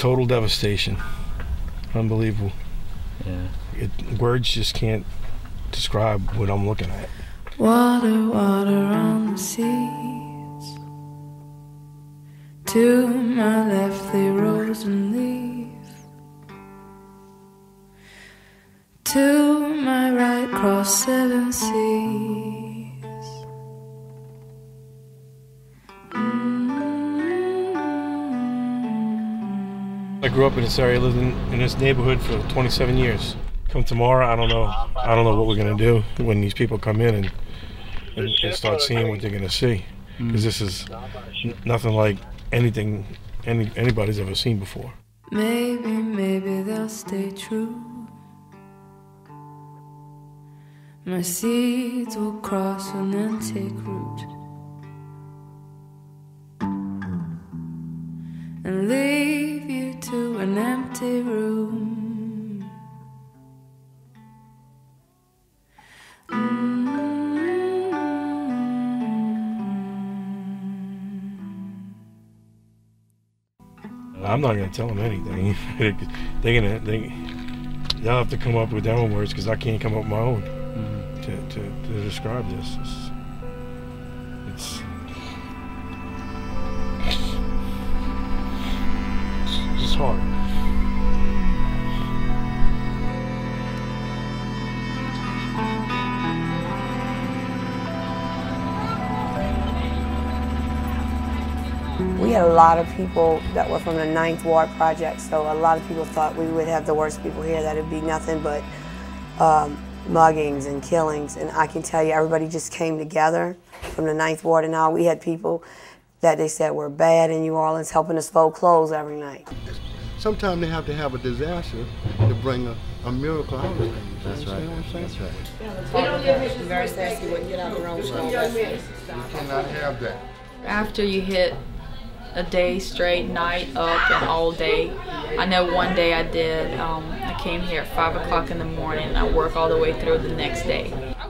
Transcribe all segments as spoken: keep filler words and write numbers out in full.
total devastation. Unbelievable. Yeah. It, words just can't describe what I'm looking at. Water, water on the seas. To my left they rose and leave. To my right cross seven seas. I grew up in this area, lived in, in this neighborhood for twenty-seven years. Come tomorrow, I don't know. I don't know what we're gonna do when these people come in and and, and start seeing what they're gonna see, because this is n nothing like anything any anybody's ever seen before. Maybe, maybe they'll stay true. My seeds will cross and then take root and leave you to an empty room. Mm. I'm not gonna tell them anything. They're gonna they they'll have to come up with their own words, because I can't come up with my own mm-hmm. to, to to describe this. It's, it's it's hard. We had a lot of people that were from the Ninth Ward Project, so a lot of people thought we would have the worst people here, that it'd be nothing but um, muggings and killings. And I can tell you, everybody just came together from the Ninth Ward, and all. We had people that they said were bad in New Orleans helping us fold clothes every night. Sometimes they have to have a disaster to bring a, a miracle out of things. That's right. That's right. We don't give you very sassy when you get out the wrong show. You cannot have that. After you hit a day straight, night up and all day. I know one day I did, um, I came here at five o'clock in the morning and I work all the way through the next day.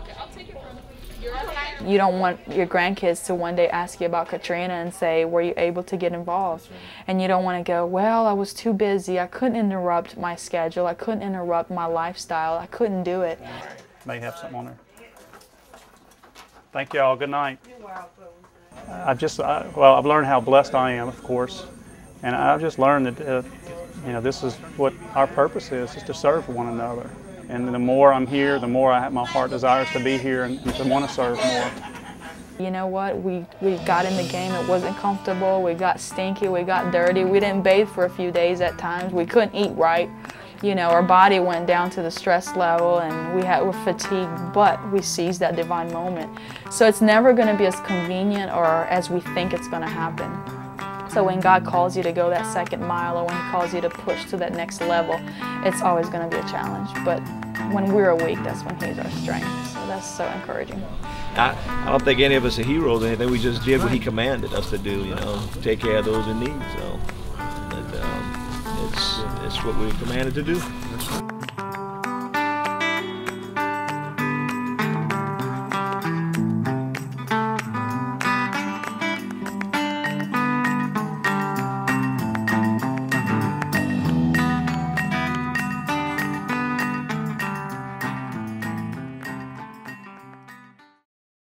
You don't want your grandkids to one day ask you about Katrina and say, were you able to get involved? And you don't want to go, well, I was too busy. I couldn't interrupt my schedule. I couldn't interrupt my lifestyle. I couldn't do it. May have something on there. Thank you all. Good night. I've just, I, well, I've learned how blessed I am, of course, and I've just learned that, uh, you know, this is what our purpose is, is to serve one another. And the more I'm here, the more I have, my heart desires to be here and, and to want to serve more. You know what, we, we got in the game, it wasn't comfortable, we got stinky, we got dirty, we didn't bathe for a few days at times, we couldn't eat right. You know, our body went down to the stress level and we had, were fatigued, but we seized that divine moment. So it's never going to be as convenient or as we think it's going to happen. So when God calls you to go that second mile or when He calls you to push to that next level, it's always going to be a challenge. But when we're weak, that's when He's our strength. So that's so encouraging. I, I don't think any of us are heroes or anything. We just did what He commanded us to do, you know, take care of those in need. So. It's, it's what we're commanded to do.